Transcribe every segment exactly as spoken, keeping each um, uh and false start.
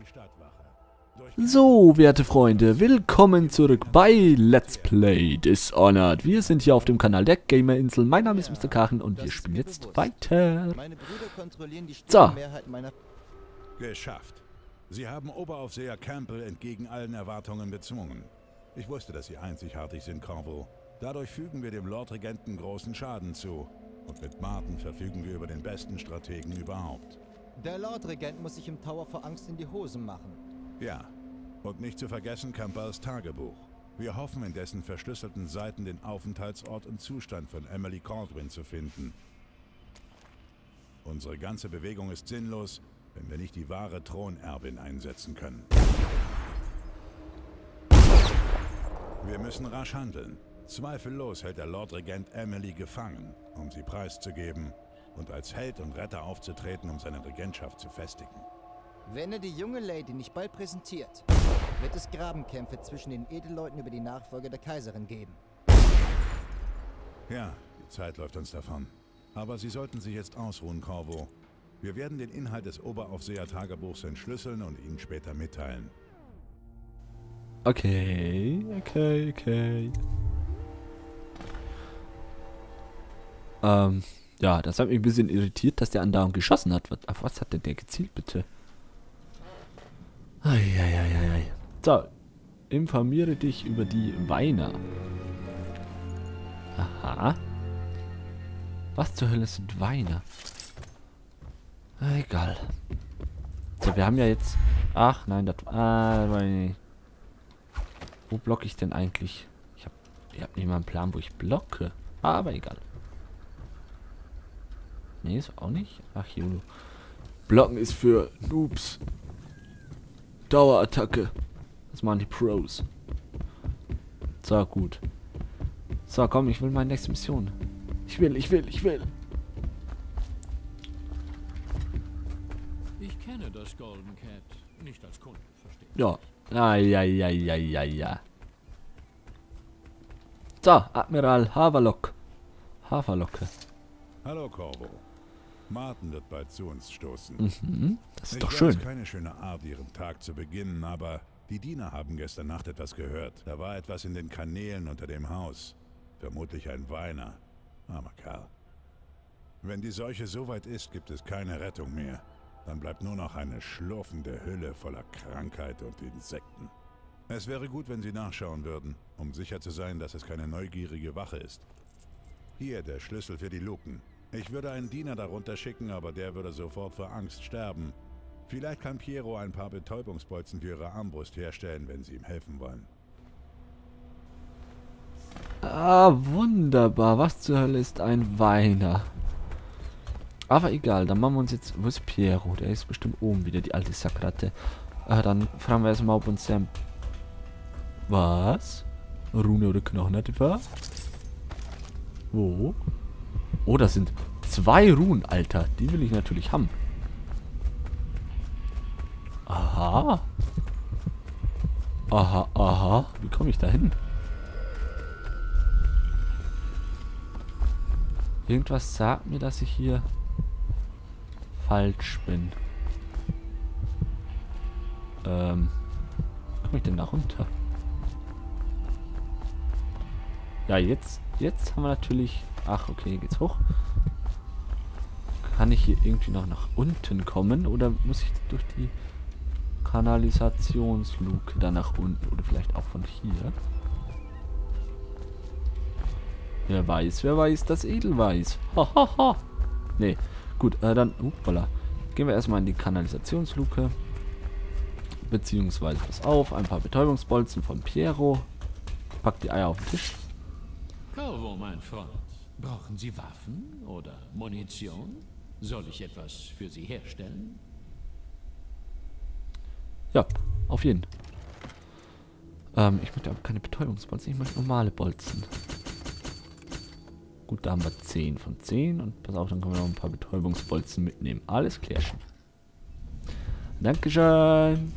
die Stadtwache. So, werte Freunde, willkommen zurück bei Let's Play Dishonored. Wir sind hier auf dem Kanal der Gamerinsel. Mein Name ist Mister Kachen und wir spielen jetzt weiter. So. Geschafft. Sie haben Oberaufseher Campbell entgegen allen Erwartungen bezwungen. Ich wusste, dass Sie einzigartig sind, Corvo. Dadurch fügen wir dem Lordregenten großen Schaden zu. Und mit Martin verfügen wir über den besten Strategen überhaupt. Der Lordregent muss sich im Tower vor Angst in die Hosen machen. Ja. Und nicht zu vergessen Campbells Tagebuch. Wir hoffen, in dessen verschlüsselten Seiten den Aufenthaltsort und Zustand von Emily Kaldwin zu finden. Unsere ganze Bewegung ist sinnlos, wenn wir nicht die wahre Thronerbin einsetzen können. Wir müssen rasch handeln. Zweifellos hält der Lordregent Emily gefangen, um sie preiszugeben und als Held und Retter aufzutreten, um seine Regentschaft zu festigen. Wenn er die junge Lady nicht bald präsentiert, wird es Grabenkämpfe zwischen den Edelleuten über die Nachfolge der Kaiserin geben. Ja, die Zeit läuft uns davon. Aber Sie sollten sich jetzt ausruhen, Corvo. Wir werden den Inhalt des Oberaufseher-Tagebuchs entschlüsseln und Ihnen später mitteilen. Okay, okay, okay. Ähm, ja, das hat mich ein bisschen irritiert, dass der andauernd geschossen hat. Auf was hat denn der gezielt, bitte? Eieieiei. So, informiere dich über die Weiner. Aha. Was zur Hölle sind Weiner? Egal. So, wir haben ja jetzt... Ach, nein, das... Ah, nein. Wo blocke ich denn eigentlich? Ich habe ich hab nicht mal einen Plan, wo ich blocke. Aber egal. Nee, ist auch nicht. Ach, hier. Blocken ist für Noobs. Dauerattacke. Das machen die Pros. So, gut. So, komm, ich will meine nächste Mission. Ich will, ich will, ich will. Ich kenne das Golden Cat nicht als Kunden, verstehe. Ja. Ja, ja, ja, ja, ja, ja. So, Admiral Haverlock. Haferlocke. Hallo, Corvo. Martin wird bald zu uns stoßen. Mhm, das ist Ich doch weiß, schön. keine schöne Art, ihren Tag zu beginnen, aber die Diener haben gestern Nacht etwas gehört. Da war etwas in den Kanälen unter dem Haus. Vermutlich ein Weiner. Armer Kerl. Wenn die Seuche so weit ist, gibt es keine Rettung mehr. Dann bleibt nur noch eine schlurfende Hülle voller Krankheit und Insekten. Es wäre gut, wenn Sie nachschauen würden, um sicher zu sein, dass es keine neugierige Wache ist. Hier der Schlüssel für die Luken. Ich würde einen Diener darunter schicken, aber der würde sofort vor Angst sterben. Vielleicht kann Piero ein paar Betäubungsbolzen für Ihre Armbrust herstellen, wenn Sie ihm helfen wollen. Ah, wunderbar. Was zur Hölle ist ein Weiner? Aber egal, dann machen wir uns jetzt... Wo ist Piero? Der ist bestimmt oben wieder, die alte Sackratte. Ah, dann fragen wir erstmal, ob uns der... Was? Rune oder Knochen hat etwa? Wo? Oh, das sind zwei Runen, Alter. Die will ich natürlich haben. Aha. Aha, aha. Wie komme ich da hin? Irgendwas sagt mir, dass ich hier falsch bin. Ähm. Wie komme ich denn da runter? Ja, jetzt, jetzt haben wir natürlich... Ach, okay, hier geht's hoch. Kann ich hier irgendwie noch nach unten kommen? Oder muss ich durch die Kanalisationsluke da nach unten? Oder vielleicht auch von hier? Wer weiß, wer weiß, das Edelweiß. Hahaha. Nee, gut, äh, dann... Upala. Gehen wir erstmal in die Kanalisationsluke. Beziehungsweise, pass auf, ein paar Betäubungsbolzen von Piero. Pack die Eier auf den Tisch. Corvo, mein Freund. Brauchen Sie Waffen oder Munition? Soll ich etwas für Sie herstellen? Ja, auf jeden. Ähm, ich möchte aber keine Betäubungsbolzen, ich möchte normale Bolzen. Gut, da haben wir zehn von zehn und pass auf, dann können wir noch ein paar Betäubungsbolzen mitnehmen. Alles klärchen. Dankeschön.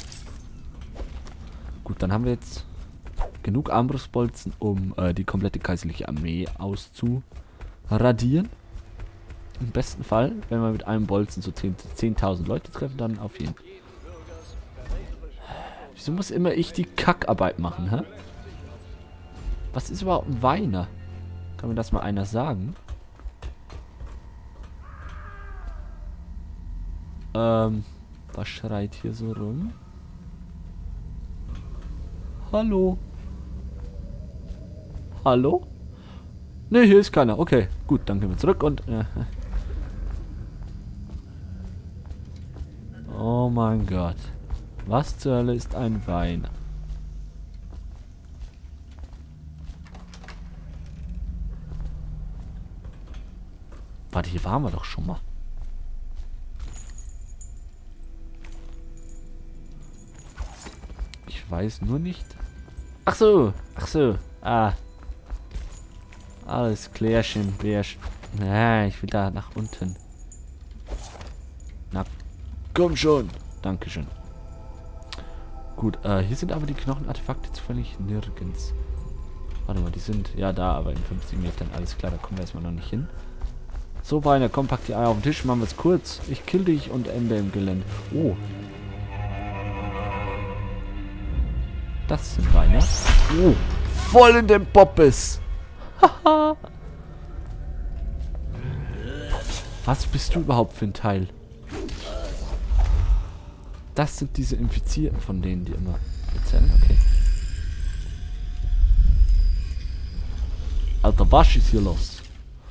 Gut, dann haben wir jetzt genug Armbrustbolzen, um äh, die komplette kaiserliche Armee auszuradieren. Im besten Fall, wenn wir mit einem Bolzen so zehntausend Leute treffen, dann auf jeden Fall. Wieso muss immer ich die Kackarbeit machen, hä? Was ist überhaupt ein Weiner? Kann mir das mal einer sagen? Ähm, was schreit hier so rum? Hallo? Hallo? Ne, hier ist keiner. Okay, gut, dann gehen wir zurück und... Äh. Oh mein Gott. Was zur Hölle ist ein Wein? Warte, hier waren wir doch schon mal. Ich weiß nur nicht. Ach so, ach so. Ah. Alles klärchen, Bärchen. Na, ich will da nach unten. Na, komm schon. Dankeschön. Gut, äh, hier sind aber die Knochenartefakte zufällig nirgends. Warte mal, die sind ja da, aber in fünfzig Metern. Alles klar, da kommen wir erstmal noch nicht hin. So, Weiner, komm, pack die Eier auf den Tisch, machen wir es kurz. Ich kill dich und ende im Gelände. Oh. Das sind Weiner. Oh, voll in den Poppes. Haha. Was bist du überhaupt für ein Teil? Das sind diese Infizierten, von denen die immer erzählen. Okay. Alter, was ist hier los?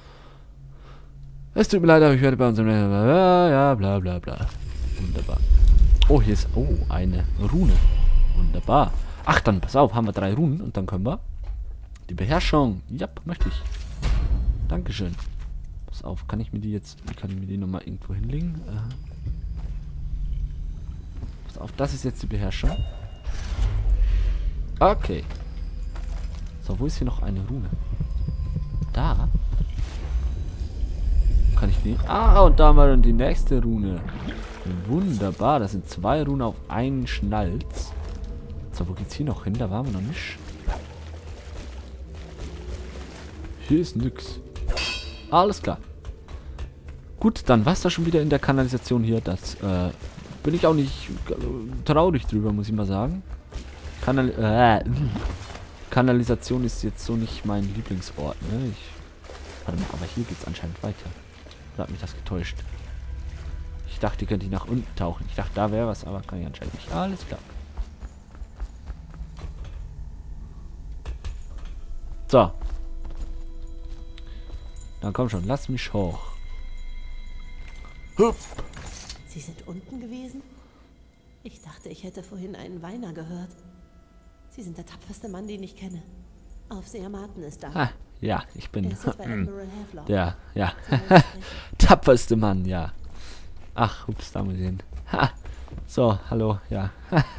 Es tut mir leid, aber ich werde bei unserem... Ja, ja, bla bla bla. Wunderbar. Oh, hier ist... Oh, eine Rune. Wunderbar. Ach, dann pass auf, haben wir drei Runen und dann können wir... Die Beherrschung. Ja, möchte ich. Dankeschön. Pass auf, kann ich mir die jetzt... Kann ich mir die nochmal irgendwo hinlegen? Äh. Pass auf, das ist jetzt die Beherrschung. Okay. So, wo ist hier noch eine Rune? Da? Kann ich die... Ah, und da haben wir dann die nächste Rune. Wunderbar, das sind zwei Runen auf einen Schnalz. So, wo geht's hier noch hin? Da waren wir noch nicht. Hier ist nix. Alles klar. Gut, dann war's da schon wieder in der Kanalisation hier. Das, äh, bin ich auch nicht traurig drüber, muss ich mal sagen. Kanal äh, Kanalisation ist jetzt so nicht mein Lieblingsort, ne? Ich, warte mal, aber hier geht's anscheinend weiter. Oder hat mich das getäuscht? Ich dachte, die könnte ich nach unten tauchen. Ich dachte, da wäre was, aber kann ich anscheinend nicht. Alles klar. So. Dann komm schon, lass mich hoch. Hup. Sie sind unten gewesen? Ich dachte, ich hätte vorhin einen Weiner gehört. Sie sind der tapferste Mann, den ich kenne. Aufseher Martin ist da. Ah, ja, ich bin Er ist bei Admiral Havelock. der, ja, tapferste Mann, ja. Ach, ups, da muss ich hin. Ha. So, hallo, ja.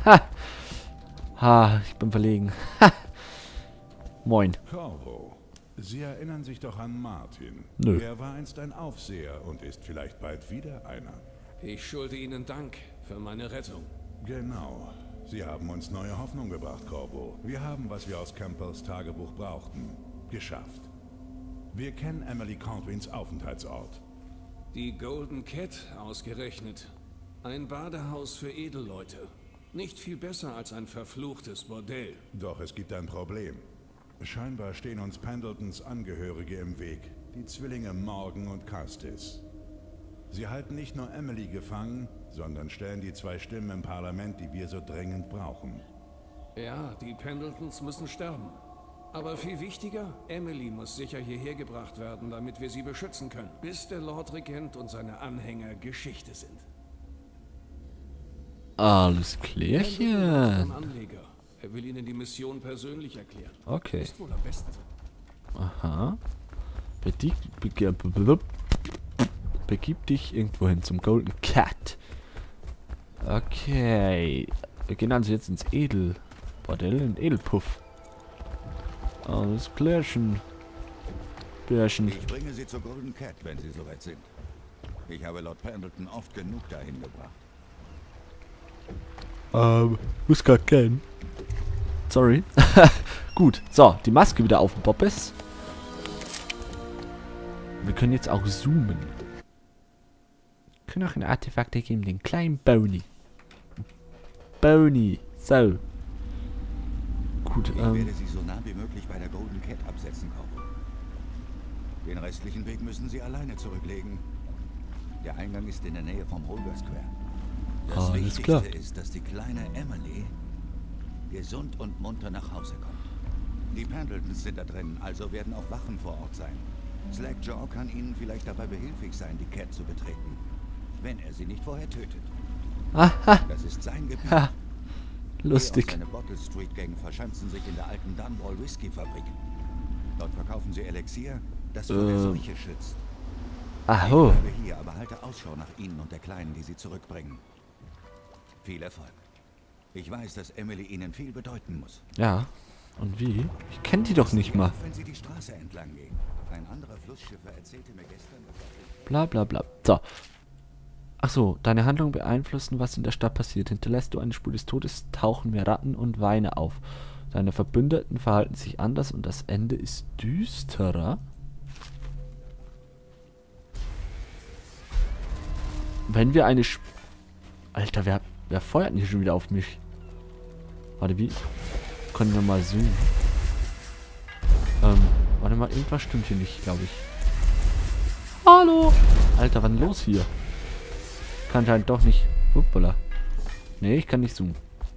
Ha, ich bin verlegen. Ha. Moin. Corvo, Sie erinnern sich doch an Martin. Nö. Er war einst ein Aufseher und ist vielleicht bald wieder einer. Ich schulde Ihnen Dank für meine Rettung. Genau. Sie haben uns neue Hoffnung gebracht, Corvo. Wir haben, was wir aus Campbells Tagebuch brauchten, geschafft. Wir kennen Emily Caldwins Aufenthaltsort. Die Golden Cat ausgerechnet. Ein Badehaus für Edelleute. Nicht viel besser als ein verfluchtes Bordell. Doch es gibt ein Problem. Scheinbar stehen uns Pendletons Angehörige im Weg. Die Zwillinge Morgan und Castis. Sie halten nicht nur Emily gefangen, sondern stellen die zwei Stimmen im Parlament, die wir so dringend brauchen. Ja, die Pendletons müssen sterben. Aber viel wichtiger, Emily muss sicher hierher gebracht werden, damit wir sie beschützen können, bis der Lord Regent und seine Anhänger Geschichte sind. Alles Pendleton klärchen. ist ein Anleger. Er will Ihnen die Mission persönlich erklären. Okay. Ist wohl am besten. Aha. Begib, begib, begib dich irgendwo hin zum Golden Cat. Okay. Wir gehen also jetzt ins Edelbordell, in Edelpuff. Alles klärchen. Bärchen. Ich bringe Sie zur Golden Cat, wenn Sie soweit sind. Ich habe Lord Pendleton oft genug dahin gebracht. Ähm, muss grad kennen. Sorry. Gut, so, die Maske wieder auf dem Bobbes. Wir können jetzt auch zoomen. Wir können auch ein Artefakt geben, den kleinen Boni. Boni. So. Gut, Ich ähm. werde Sie so nah wie möglich bei der Golden Cat absetzen, Corporal. Den restlichen Weg müssen Sie alleine zurücklegen. Der Eingang ist in der Nähe vom Holger Square. Das Alles Wichtigste klar. ist, dass die kleine Emily gesund und munter nach Hause kommt. Die Pendletons sind da drin, also werden auch Wachen vor Ort sein. Slackjaw kann Ihnen vielleicht dabei behilflich sein, die Cat zu betreten, wenn er sie nicht vorher tötet. Aha. Das ist sein Gebiet. Ha. Er und Lustig. seine Bottle Street Gang verschanzen sich in der alten Dunwall Whisky Fabrik. Dort verkaufen sie Elixier, das vor der Äh. Seuche schützt. Aho. Ich bleibe hier, aber halte Ausschau nach Ihnen und der Kleinen, die Sie zurückbringen. Viel Erfolg. Ich weiß, dass Emily Ihnen viel bedeuten muss. Ja. Und wie? Ich kenne die doch nicht mal. Wenn Sie die Straße entlang gehen. Ein anderer Flussschiffer erzählte mir gestern, dass Bla bla bla. So. Ach so, deine Handlungen beeinflussen, was in der Stadt passiert. Hinterlässt du eine Spur des Todes, tauchen mehr Ratten und Weine auf. Deine Verbündeten verhalten sich anders und das Ende ist düsterer. Wenn wir eine... Sp Alter, wer, wer feuert denn hier schon wieder auf mich? Warte, wie? Können wir mal zoomen? Ähm, warte mal, irgendwas stimmt hier nicht, glaube ich. Hallo! Alter, was ist denn los hier? Kann halt doch nicht... Uppala. Nee, ich kann nicht zoomen.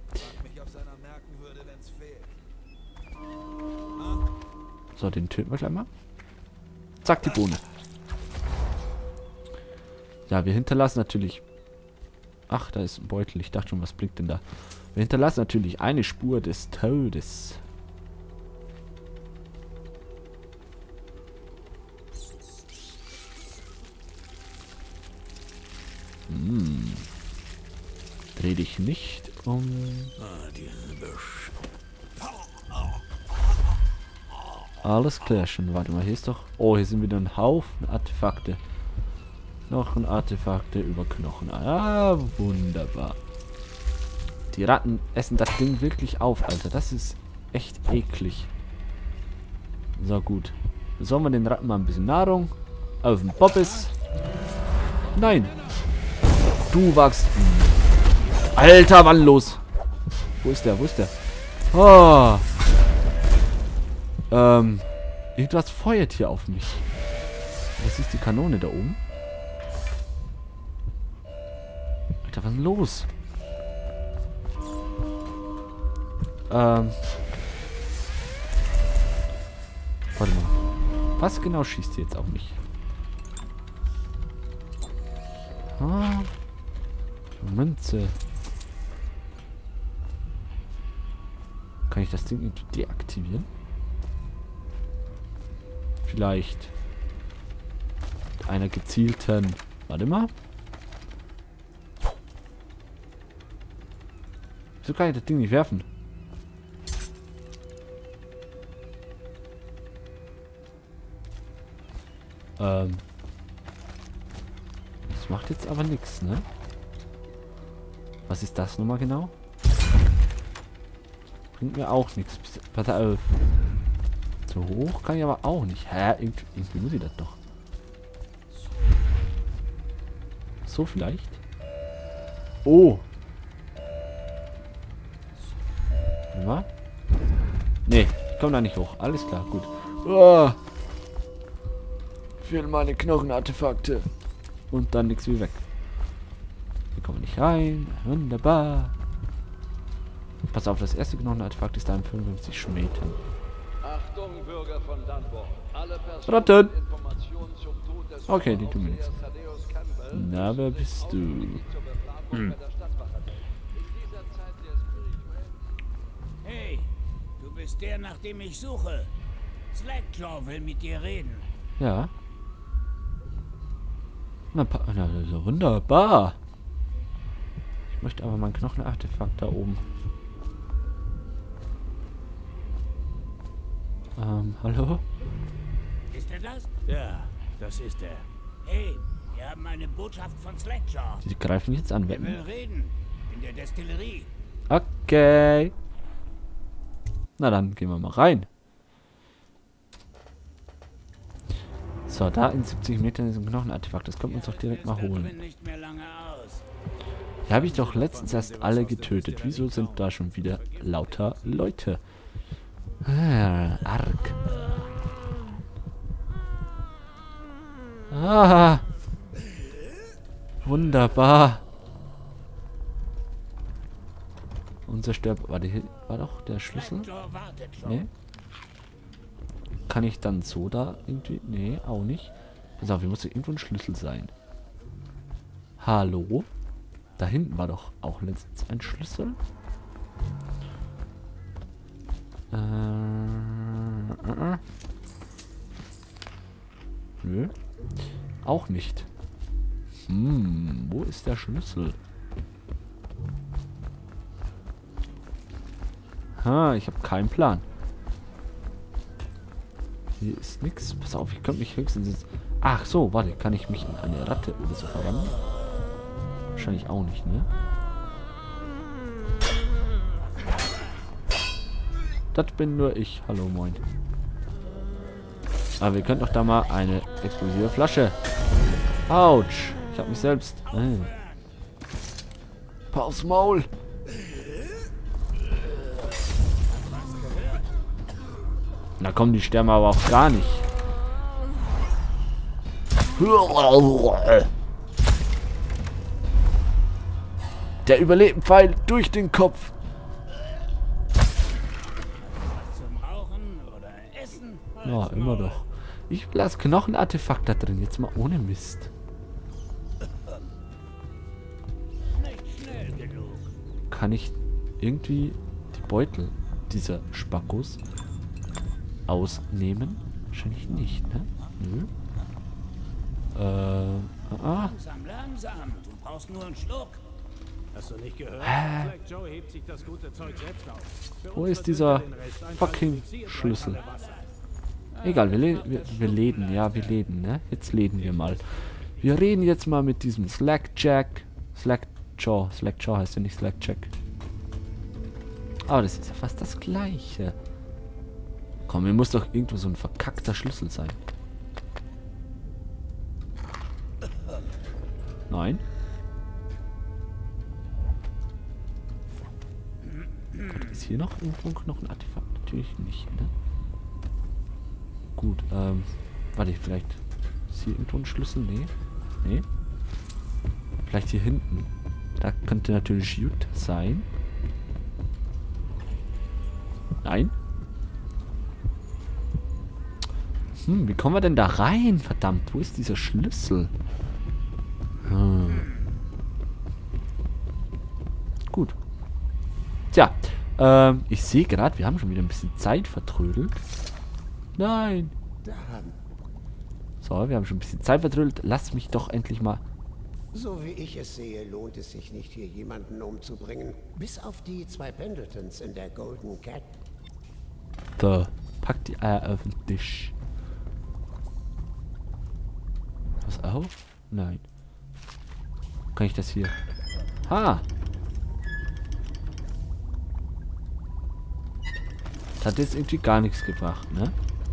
So, den töten wir gleich mal. Zack, die Bohne. Ja, wir hinterlassen natürlich... Ach, da ist ein Beutel. Ich dachte schon, was blinkt denn da? Wir hinterlassen natürlich eine Spur des Todes. Hm. Dreh dich nicht um... Alles klar schon. Warte mal, hier ist doch... Oh, hier sind wieder ein Haufen Artefakte. Knochen, Artefakte über Knochen. Ah, wunderbar. Die Ratten essen das Ding wirklich auf, Alter. Das ist echt eklig. So, gut. Besorgen wir den Ratten mal ein bisschen Nahrung. Auf den Bobbes. Nein. Du wachst. Alter, wann los? Wo ist der? Wo ist der? Oh. Ähm. Irgendwas feuert hier auf mich. Das ist die Kanone da oben. Alter, was ist denn los? Ähm. Warte mal. Was genau schießt die jetzt auf mich? Ah. Münze. Kann ich das Ding irgendwie deaktivieren? Vielleicht. Mit einer gezielten... Warte mal. Wieso kann ich das Ding nicht werfen? Ähm. Das macht jetzt aber nichts, ne? Was ist das nochmal genau? Bringt mir auch nichts. Pass auf. So hoch kann ich aber auch nicht. Hä? Irgendwie, irgendwie muss ich das doch. So vielleicht? Oh. Warte mal. Nee, ich komme da nicht hoch. Alles klar, gut. Oh. Für meine Knochenartefakte. Und dann nichts wie weg. Hier kommen wir nicht rein. Wunderbar. Pass auf, das erste Knochenartefakt ist da in fünfundfünfzig Metern. Achtung, Bürger von Dunwall. Alle Ratten. Informationen zum Tod des Okay, die tun wir nichts. Thaddeus Campbell Na, wer bist du? zur Befragung bei der Stadtwache. In dieser Zeit der spirituellen... Hey, du bist der, nach dem ich suche. Slackjaw will mit dir reden. Ja. Na, pa- na, so wunderbar. Ich möchte aber mein Knochenartefakt da oben. Ähm, hallo? Ist er das? Ja, das ist er. Hey, wir haben eine Botschaft von Slackjaw. Die greifen mich jetzt an, Er wetten. will reden. In der Destillerie. Okay. Na dann, gehen wir mal rein. So, da in siebzig Metern ist ein Knochenartefakt. Das können wir uns doch direkt mal Da holen. drin nicht mehr lange aus. Hier habe ich doch letztens erst alle getötet. Wieso sind da schon wieder lauter Leute? Ah, arg. Ah. Wunderbar. Unser Sterb... Warte, hier war doch der Schlüssel? Nee. Kann ich dann so da irgendwie... Nee, auch nicht. Pass auf, hier muss irgendwo ein Schlüssel sein. Hallo? Da hinten war doch auch letztens ein Schlüssel. Äh, äh, äh. Nö. Auch nicht. Hm, wo ist der Schlüssel? Ha, ich habe keinen Plan. Hier ist nichts. Pass auf, ich könnte mich höchstens jetzt... Ach so, warte, kann ich mich in eine Ratte oder so verwandeln? Wahrscheinlich auch nicht, ne? Das bin nur ich. Hallo, moin. Aber wir können doch da mal eine explosive Flasche. Autsch. Ich hab mich selbst... Äh. Paus Maul. Na komm, die sterben aber auch gar nicht. Der Überlebenpfeil durch den Kopf. Ja, immer doch. Ich lasse Knochenartefakt da drin. Jetzt mal ohne Mist. Kann ich irgendwie die Beutel dieser Spackos ausnehmen? Wahrscheinlich nicht, ne? Nö. Äh, ah. Langsam, langsam. Du brauchst nur einen Schluck. Hast du nicht gehört? Hä? Black Joe hebt sich das gute Zeug selbst auf. Für Wo uns ist dieser wird den Rest ein fucking Qualifiziert Schlüssel? bei Wasser. Egal, wir, le wir, wir läden, ja, wir läden, ne? Jetzt läden wir mal. Wir reden jetzt mal mit diesem Slackjack. Slackjaw. Slackjaw heißt ja nicht Slackjack. Aber das ist ja fast das Gleiche. Komm, hier muss doch irgendwo so ein verkackter Schlüssel sein. Nein. Ist hier noch irgendwo ein Knochenartefakt? Natürlich nicht, ne? Gut, ähm... Warte, vielleicht... Ist hier irgendwo ein Schlüssel? Nee. Nee. Vielleicht hier hinten. Da könnte natürlich Jut sein. Nein. Hm, wie kommen wir denn da rein? Verdammt, wo ist dieser Schlüssel? Hm. Gut. Tja, ähm, ich sehe gerade, wir haben schon wieder ein bisschen Zeit vertrödelt. Nein. So, wir haben schon ein bisschen Zeit vertrödelt. Lass mich doch endlich mal... So wie ich es sehe, lohnt es sich nicht, hier jemanden umzubringen. Bis auf die zwei Pendletons in der Golden Cat. So, pack die Eier auf den Tisch. Was auf? Nein. Kann ich das hier? Ha! Das hat jetzt irgendwie gar nichts gebracht, ne?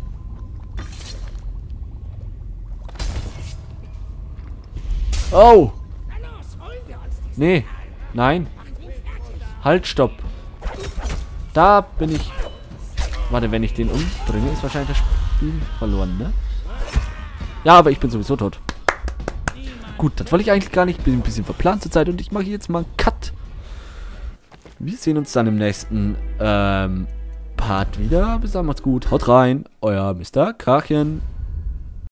Oh! Nee, nein. Halt, stopp. Da bin ich... Warte, wenn ich den umbringe, ist wahrscheinlich das Spiel verloren, ne? Ja, aber ich bin sowieso tot. Gut, das wollte ich eigentlich gar nicht. Ich bin ein bisschen verplant zur Zeit und ich mache jetzt mal einen Cut. Wir sehen uns dann im nächsten ähm, Part wieder. Bis dann, macht's gut. Haut rein. Euer Mister Karchen.